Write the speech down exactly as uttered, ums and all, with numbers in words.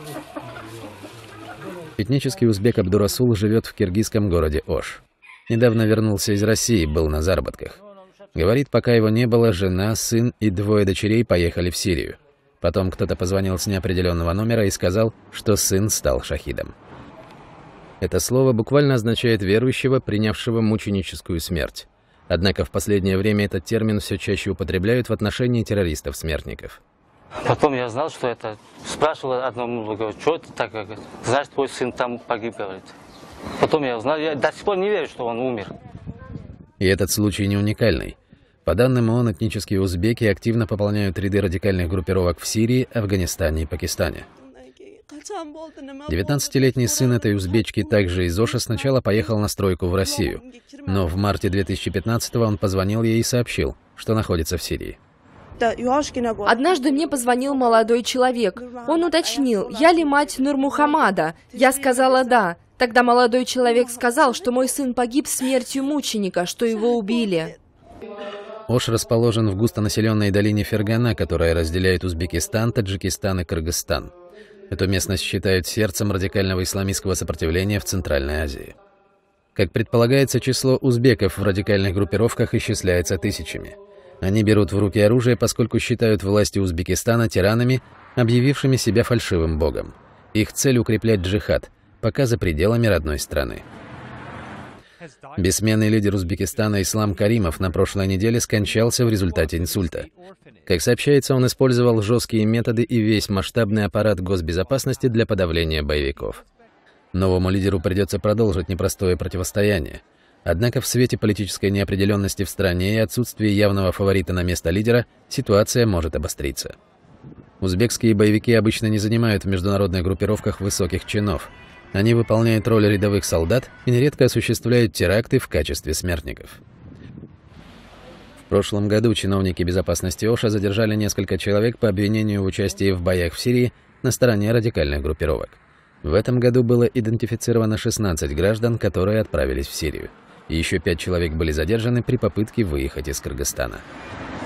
Этнический узбек Абдурасул живет в киргизском городе Ош. Недавно вернулся из России, был на заработках. Говорит, пока его не было, жена, сын и двое дочерей поехали в Сирию. Потом кто-то позвонил с неопределенного номера и сказал, что сын стал шахидом. Это слово буквально означает «верующего, принявшего мученическую смерть». Однако в последнее время этот термин все чаще употребляют в отношении террористов-смертников. Потом я знал, что это... Спрашивал одному, говорю, что это так? Знаешь, твой сын там погиб, говорит. Потом я узнал, я до сих пор не верю, что он умер. И этот случай не уникальный. По данным ООН, этнические узбеки активно пополняют ряды радикальных группировок в Сирии, Афганистане и Пакистане. девятнадцатилетний сын этой узбечки, также из Оша, сначала поехал на стройку в Россию. Но в марте две тысячи пятнадцатого он позвонил ей и сообщил, что находится в Сирии. Однажды мне позвонил молодой человек. Он уточнил, я ли мать Нурмухамада. Я сказала «да». Тогда молодой человек сказал, что мой сын погиб смертью мученика, что его убили. Ош расположен в густонаселенной долине Фергана, которая разделяет Узбекистан, Таджикистан и Кыргызстан. Эту местность считают сердцем радикального исламистского сопротивления в Центральной Азии. Как предполагается, число узбеков в радикальных группировках исчисляется тысячами. Они берут в руки оружие, поскольку считают власти Узбекистана тиранами, объявившими себя фальшивым богом. Их цель — укреплять джихад, пока за пределами родной страны. Бессменный лидер Узбекистана Ислам Каримов на прошлой неделе скончался в результате инсульта. Как сообщается, он использовал жесткие методы и весь масштабный аппарат госбезопасности для подавления боевиков. Новому лидеру придется продолжить непростое противостояние. Однако в свете политической неопределенности в стране и отсутствия явного фаворита на место лидера ситуация может обостриться. Узбекские боевики обычно не занимают в международных группировках высоких чинов. Они выполняют роль рядовых солдат и нередко осуществляют теракты в качестве смертников. В прошлом году чиновники безопасности Оша задержали несколько человек по обвинению в участии в боях в Сирии на стороне радикальных группировок. В этом году было идентифицировано шестнадцать граждан, которые отправились в Сирию. И еще пять человек были задержаны при попытке выехать из Кыргызстана.